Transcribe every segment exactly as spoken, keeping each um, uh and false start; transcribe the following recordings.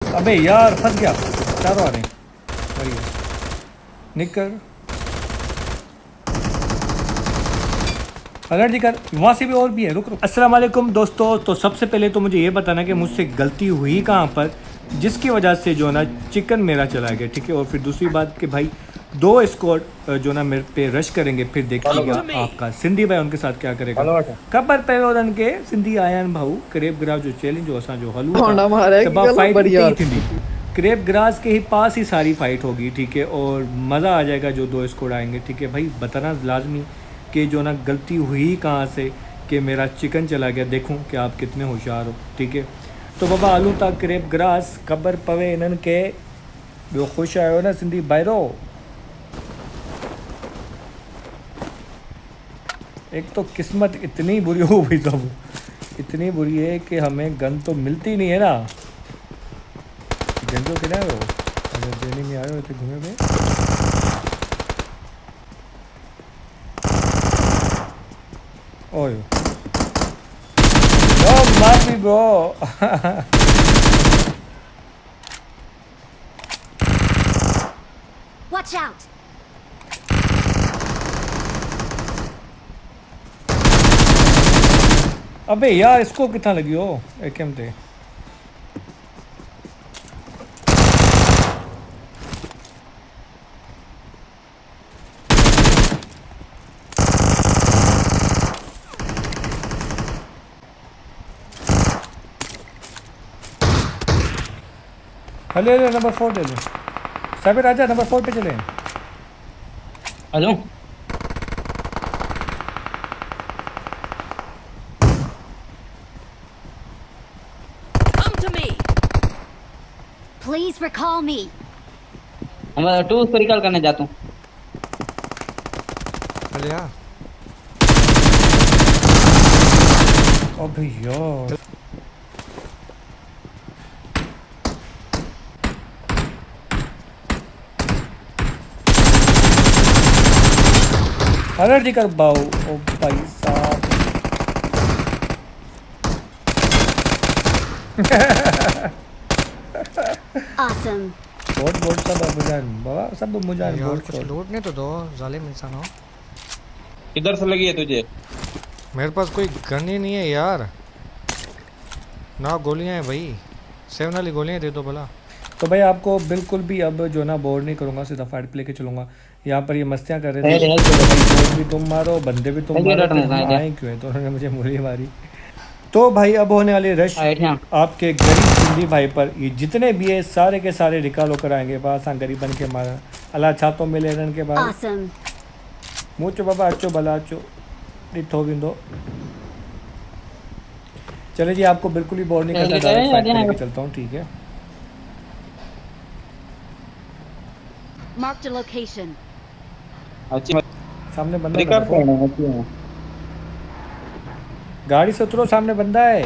अबे यार फंस गया, चारों आ रहे हैं। बढ़िया निकर अलर्ट जी कर, वहाँ से भी और भी है। रुक रुक। अस्सलाम वालेकुम दोस्तों, तो सबसे पहले तो मुझे ये बताना कि मुझसे गलती हुई कहाँ पर जिसकी वजह से जो ना चिकन मेरा चला गया, ठीक है। और फिर दूसरी बात कि भाई दो स्क्वाड जो ना मेरे पे रश करेंगे, फिर देखिएगा आपका सिंधी भाई उनके साथ क्या करेगा। खबर पे उन्हनि के सिंधी आया आहिनि भाऊ क्रेप ग्रास जो चैलेंज हो असांजो हलू था, फाइट थी क्रेप ग्रास के ही पास ही सारी फाइट होगी, ठीक है। और मज़ा आ जाएगा जो दो स्क्वाड आएंगे, ठीक है। भाई बताना लाजमी कि जो ना गलती हुई कहाँ से कि मेरा चिकन चला गया। देखूं कि आप कितने होशियार हो, ठीक है। तो बाबा आलू था क्रेप ग्रास, ख़बर पवे इन्हनि के। ॿियो ख़ुशि आहियो न सिंधी भाइरो। एक तो किस्मत इतनी बुरी हो गई, सब इतनी बुरी है कि हमें गन तो मिलती नहीं है ना। जंजो के ना अगर जेनी में आयो तो घूमे में ओयो नो माफी ब्रो। Watch out! अबे यार इसको कितना लगी हो एकेम थे। ले ले नंबर फोर ले ले साबिर, आजा नंबर फोर पे चले। Hello Please recall me. मैं टू उसको रिकॉल करने जाता हूँ। अरे यार अबे यार अलर्ट जी कर बाऊ। ओ भाई साहब Awesome. बोट बोट सब मुजान बाबा, सब मुजान बोट कुछ लूटने तो दो जालिम इंसान हो। किधर से लगी है तुझे? मेरे पास कोई गन ही नहीं है यार, ना गोलियां हैं भाई, सेवन वाली गोलियां दे दो भला। तो भाई आपको बिल्कुल भी अब जो ना बोर नहीं करूंगा, सीधा फाइट प्ले के चलूंगा। यहाँ पर ये मस्तियाँ कर रहे थे, बोट भी तुम मारो बंदे भी तुम मारो, आए क्यों है तो उन्होंने मुझे मुड़ी मारी। तो भाई अब होने वाले रश आपके गरीब सिंधी भाई पर, ये जितने भी है सारे के सारे रिकॉल होकर आएंगे। बस गरीब बन के मारा अल्लाह छा तो मिले इन्हनि के बाद Awesome. मुँह चो बाबा अचो भला अचो ॾिठो वेंदो। चले जी आपको बिल्कुल ही बोर नहीं करता, डायरेक्ट फाइट करके चलता हूँ, ठीक है। Marked a location. सामने बंदा है, गाड़ी से उतरो, सामने बंदा है।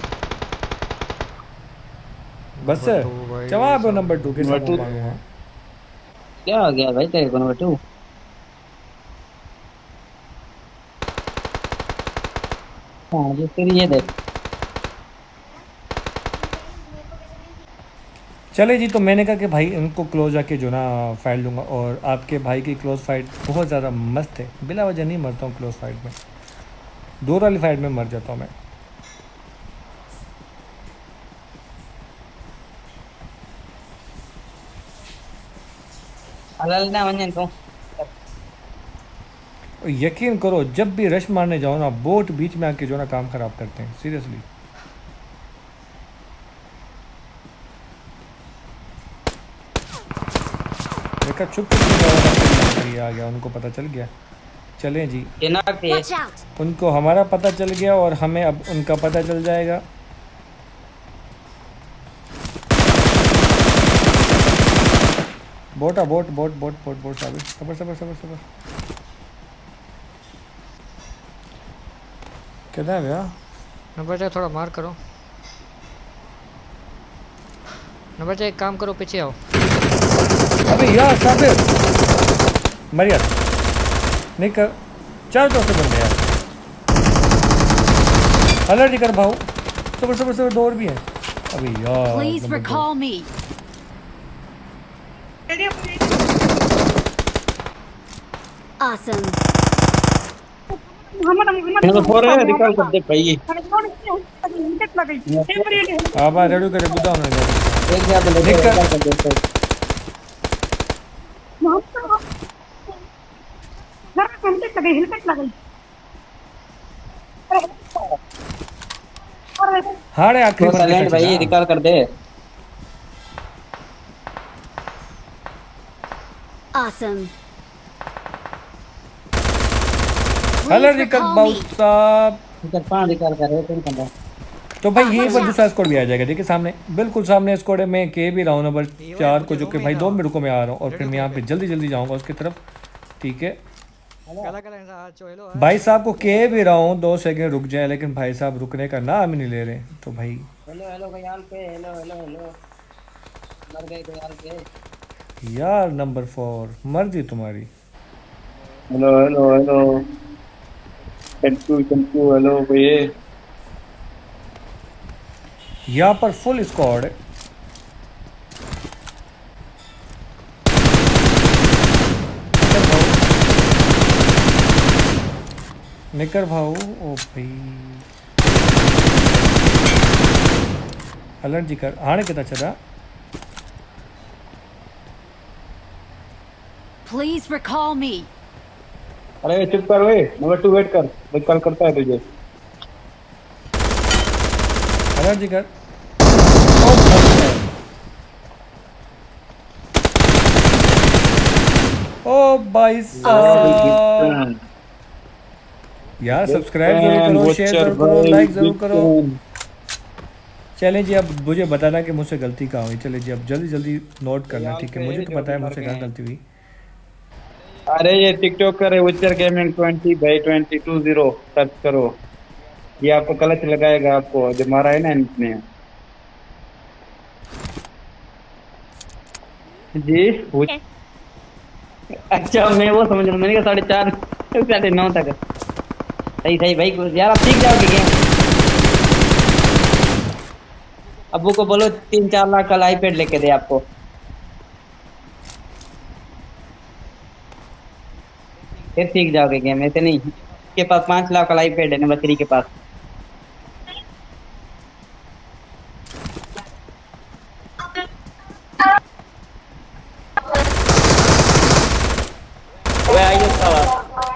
बस जवाब नंबर टू के साथ मांगूंगा। क्या हो गया भाई तेरे को नंबर टू? हाँ ये फिर ये देख। चले जी, तो मैंने कहा कि भाई इनको क्लोज आके जो ना फाइट लूँगा। और आपके भाई की क्लोज फाइट बहुत ज़्यादा मस्त है, बिला वजह नहीं मरता हूँ क्लोज फाइट में, दूर वाली फाइट में मर जाता हूँ मैं। यकीन करो जब भी रश मारने जाओ ना, बोट बीच में आके जो ना काम ख़राब करते हैं सीरियसली। देखा चुप चुप आ गया, उनको पता चल गया। चलें जी, उनको हमारा पता चल गया और हमें अब उनका पता चल जाएगा। बोटा बोट बोट बोट बोट बोट सबर सबर सबर सबर सबर किधर है भैया? नंबर चाहे थोड़ा मार करो, नंबर चाहे एक काम करो पीछे आओ। अबे यार साबिर मरिया नहीं कर, चार चौथे बंदे यार। अलर्ट कर भाऊ, सबर सबर सबर दो और भी हैं। अबे यार Please नंबर दो। recall me. Awesome. Number four है रिकॉल कर दे भाई। अब आ रेडी करे बुदा होने जा एक जगह पे लेके निकल। रिकॉल कर दे उसको। हाँ रे आखिरी वो बंदे साइलेंट का भाई चला। रिकॉल कर दे। Awesome. Hello Please recall recall बाउट me. साहब। रिकॉल पांच रिकॉल कर रहे तुम कंधा। तो भाई यही अच्छा। पर दूसरा स्कोर भी आ जाएगा। देखिए सामने बिल्कुल सामने स्कोर है। मैं के भी रहा हूँ नंबर चार को, जो कि भाई दो मिनट को मैं आ रहा हूँ और फिर मैं यहाँ पे जल्दी जल्दी जाऊँगा उसकी तरफ। ठीक है काला काला इंसान आज चलो भाई साहब को के भी रहा हूँ, दो सेकंड रुक जाए, लेकिन भाई साहब रुकने का नाम ही नहीं ले रहे। तो भाई हेलो हेलो गयाल पे हेलो हेलो हेलो मर गए गयाल पे। यार नंबर फोर मर्जी तुम्हारी। हेलो हेलो हेलो चंपू चंपू हेलो भैया। यहाँ पर फुल स्क्वाड है। निकर भाऊ ओ भाई अलर्ट जी कर हाणे कितना चला। Please recall me. अरे चुप कर वे नंबर टू वेट कर रिकॉल करता है तुझे। अलर्ट जी कर। ओ भाई साहब यार सब्सक्राइब जरूर करो, शेयर जरूर करो, लाइक जरूर करो। चलें जी अब मुझे बताना कि मुझसे गलती कहाँ हुई। चले जी अब जल्दी जल्दी नोट करना। ठीक है मुझे तो पता है मुझसे कहाँ गलती हुई। अरे ये टिकटॉक करे उच्चर gaming twenty by twenty two zero search करो। ये आपको क्लच लगाएगा आपको जो मारा है ना इसने। जी अच्छा मैं वो समझ रहा हूँ। मैंने कहा साढ़े चार साढ़े नौ तक सही सही भाई यार आप सीख जाओगे गेम। अब्बू को बोलो तीन चार लाख का आईपैड लेके दे आपको। फिर सीख जाओगे गेम। ऐसे नहीं के पास पांच लाख का आईपैड है नंबर थ्री के पास। Where are you, Sawa?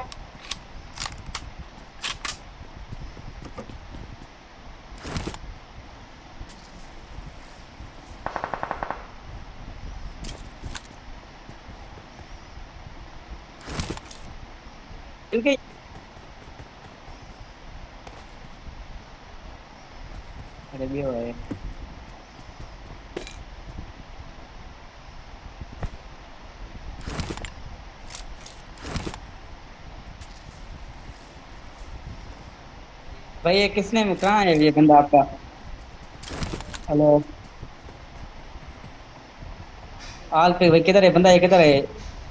Okay. अरे भी हो है। भाई ये किसने कहाँ है ये बंदा आपका। हेलो आल पे भाई किधर है बंदा। ये किधर है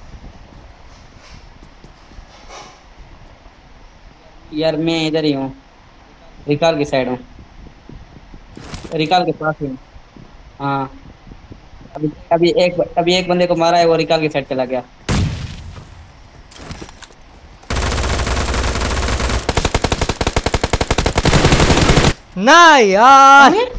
यार। मैं इधर ही हूँ रिकाल की साइड हूँ। रिकाल के पास ही हूँ। हाँ अभी अभी एक अभी एक बंदे को मारा है वो रिकाल की साइड चला गया। ना यार